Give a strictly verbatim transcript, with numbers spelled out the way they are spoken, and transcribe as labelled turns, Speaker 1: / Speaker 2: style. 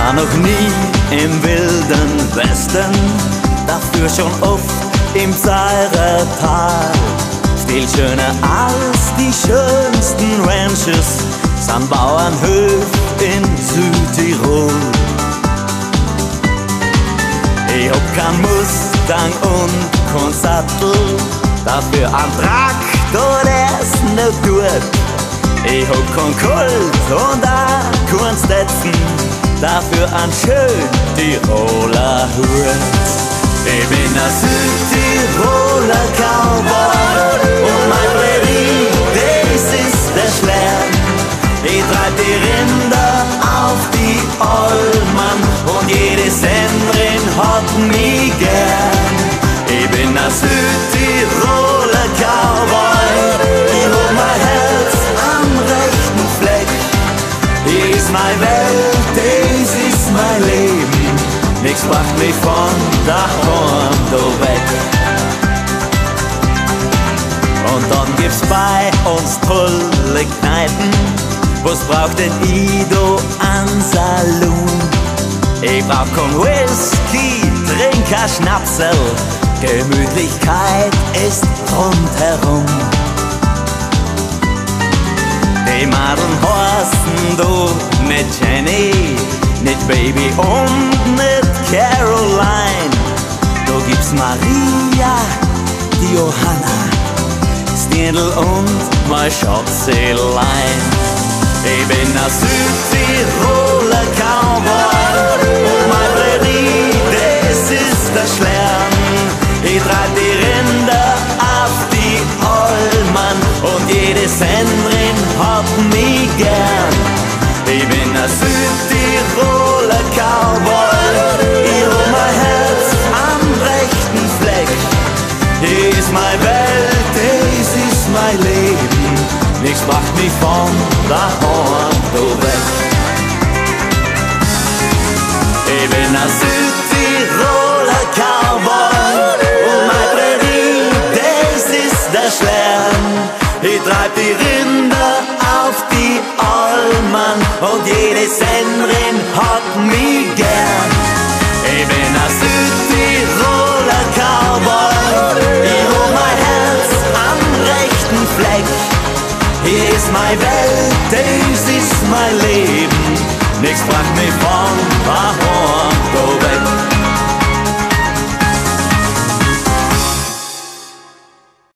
Speaker 1: war noch nie im wilden Westen, dafür schon oft im Saarertal. Viel schöner als die schönsten Ranches sind Bauernhöfe in Südtirol. Ich hab kein Mustang und kein Sattel, dafür ein Traktor, der's nicht tut. Ich hab kein Kult und auch kein Stetson, dafür ein schön Tiroler Hut. Ich bin ein Südtiroler Cowboy und mein Prärie, das ist der Schlern. Ich treib die Rinder auf die Olmen und jede Sendrin hat mich gern. Ich bin ein Südtiroler Cowboy, ich hab mein Herz am rechten Fleck. Hier ist meine Welt, das ist mein Leben, nix macht mich von daheim da weg. Und dann gibt's bei uns tolle Kneipen, was braucht denn Ido an Saloon? Ich brauch kein Whisky, trink kein Schnapsel, Gemütlichkeit ist rundherum. Die Madeln heißen du nicht Jenny, nicht Baby und nicht Caroline. Da gibt's Maria, die Johanna, Stindl und mein Schatzelein. Ich bin ein Südtiroler Cowboy und mein Prärie, das ist der Schlern. Ich treib die Rinder auf die Olmen und jede Sendrin hat mich gern. Ich bin ein Südtiroler Cowboy, ich hab mein Herz am rechten Fleck. Hier ist meine Welt, das ist mein Leben, nichts macht mich von daheim da weg. Ich bin ein Südtiroler Cowboy und mein Prärie, das ist der Schlern. Ich treib die Rinder auf die Almen und jede Sendrin hat mich gern. Ich bin ein Südtiroler Cowboy, ich hab mein Herz am rechten Fleck. Hier ist meine Welt, das ist mein Leben, nichts macht mich von daheim.